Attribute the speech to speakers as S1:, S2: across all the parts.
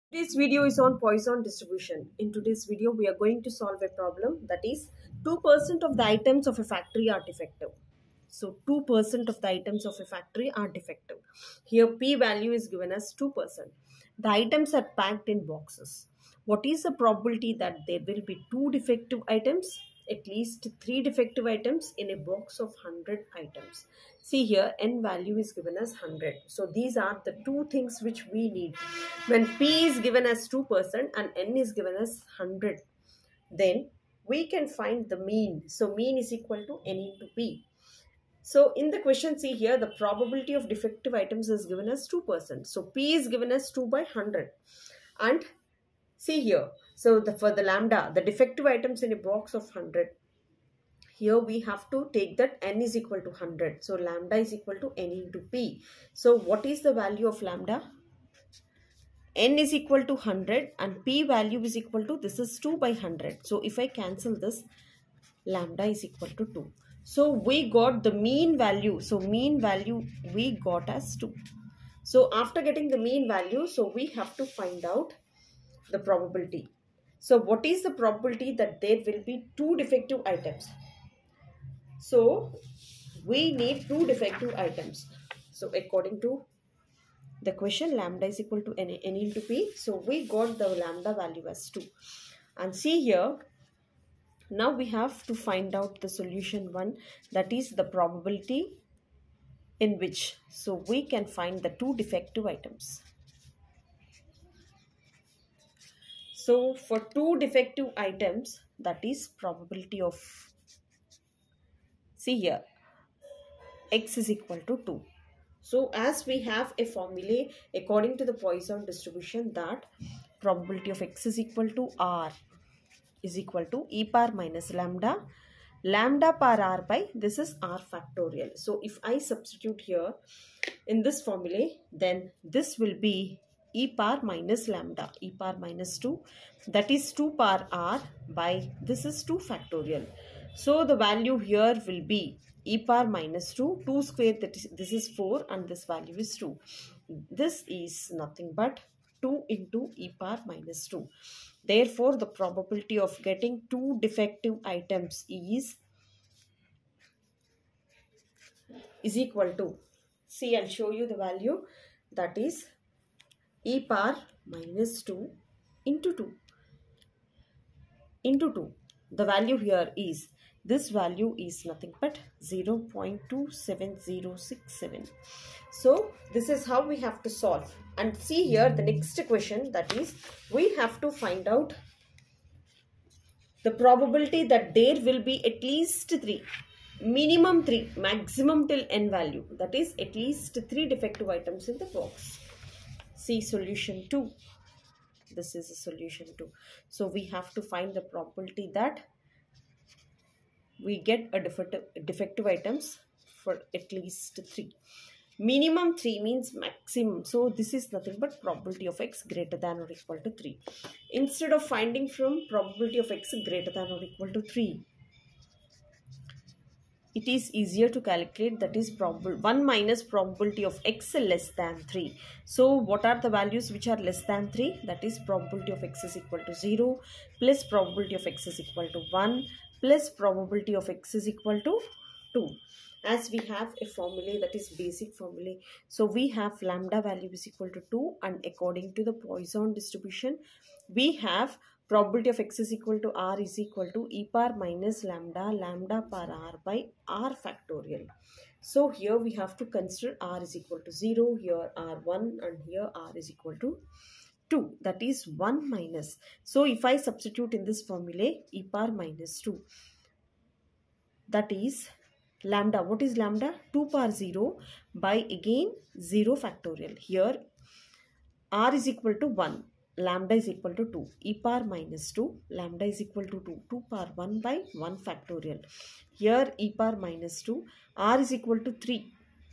S1: Today's video is on Poisson distribution. In today's video, we are going to solve a problem that is 2% of the items of a factory are defective. So 2% of the items of a factory are defective. Here P value is given as 2%. The items are packed in boxes. What is the probability that there will be 2 defective items? At least 3 defective items in a box of 100 items. See here, n value is given as 100. So these are the two things which we need. When P is given as 2% and n is given as 100, then we can find the mean. So mean is equal to n into P. So in the question, see here, the probability of defective items is given as 2%. So P is given as 2 by 100. And see here, so for the lambda, the defective items in a box of 100, here we have to take that n is equal to 100. So lambda is equal to n into P. So what is the value of lambda? N is equal to 100 and P value is equal to, this is 2 by 100. So if I cancel this, lambda is equal to 2. So we got the mean value. So mean value we got as 2. So after getting the mean value, so we have to find out the probability. So what is the probability that there will be 2 defective items? So we need 2 defective items. So according to the question, lambda is equal to n into P. So we got the lambda value as 2. And see here, now we have to find out the solution 1, that is the probability in which. So we can find the 2 defective items. So for 2 defective items, that is probability of, see here, x is equal to 2. So as we have a formula according to the Poisson distribution that probability of x is equal to r is equal to e power minus lambda, lambda power r by this is r factorial. So if I substitute here in this formula, then this will be e power minus lambda, e power minus 2, that is 2 power r by this is 2 factorial. So the value here will be e power minus 2, 2 square, that is, this is 4 and this value is 2. This is nothing but 2 into e power minus 2. Therefore, the probability of getting 2 defective items is equal to, see, I'll show you the value, that is e power minus 2 into 2 into 2. The value here is, this value is nothing but 0.27067. So this is how we have to solve. And see here the next question, that is we have to find out the probability that there will be at least 3, minimum 3, maximum till n value, that is at least 3 defective items in the box. See solution 2. This is a solution 2. So we have to find the probability that we get a defective items for at least 3. Minimum 3 means maximum. So this is nothing but probability of x greater than or equal to 3. Instead of finding from probability of x greater than or equal to 3, it is easier to calculate, that is 1 minus probability of x less than 3. So what are the values which are less than 3? That is probability of x is equal to 0 plus probability of x is equal to 1 plus probability of x is equal to 2. As we have a formula, that is basic formula. So we have lambda value is equal to 2 and according to the Poisson distribution, we have probability of x is equal to r is equal to e power minus lambda, lambda power r by r factorial. So here we have to consider r is equal to 0, here r1 and here r is equal to 2, that is 1 minus. So if I substitute in this formula e power minus 2, that is lambda, what is lambda? 2 power 0 by again 0 factorial. Here r is equal to 1, lambda is equal to 2, e power minus 2, lambda is equal to 2, 2 power 1 by 1 factorial. Here e power minus 2, r is equal to 3,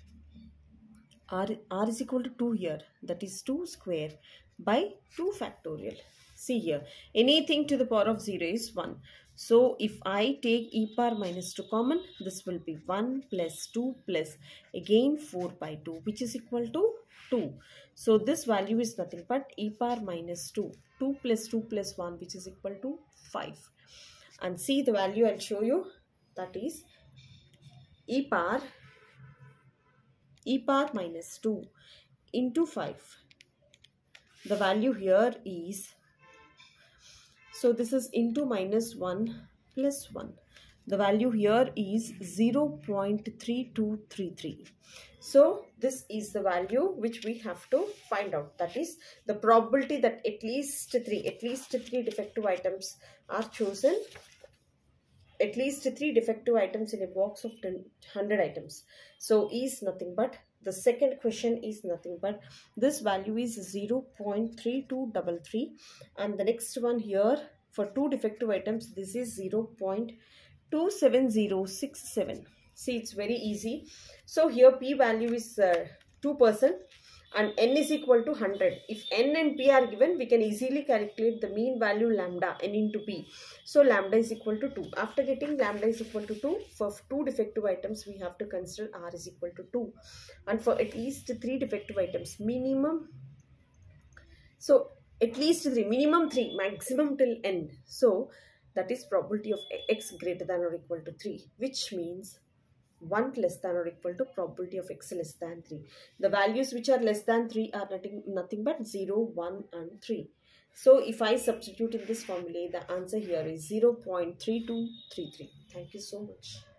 S1: r is equal to 2 here, that is 2 square by 2 factorial. See here, anything to the power of 0 is 1. So if I take e power minus 2 common, this will be 1 plus 2 plus again 4 by 2, which is equal to 2. So this value is nothing but e power minus 2. 2 plus 2 plus 1, which is equal to 5. And see the value I'll show you. That is e power minus 2 into 5. The value here is, so this is into minus 1 plus 1. The value here is 0.3233. So this is the value which we have to find out. That is the probability that at least three defective items are chosen. At least 3 defective items in a box of 100 items. So is nothing but, the second question is nothing but, this value is 0.3233, and the next one here for 2 defective items, this is 0.27067. See, it's very easy. So here p value is 2% and n is equal to 100. If n and p are given, we can easily calculate the mean value lambda, n into p. So lambda is equal to 2. After getting lambda is equal to 2, for 2 defective items, we have to consider r is equal to 2. And for at least 3 defective items, minimum, so at least 3, minimum 3, maximum till n. So that is probability of x greater than or equal to 3, which means 1 less than or equal to probability of x less than 3. The values which are less than 3 are nothing but 0, 1 and 3. So if I substitute in this formula, the answer here is 0.3233. Thank you so much.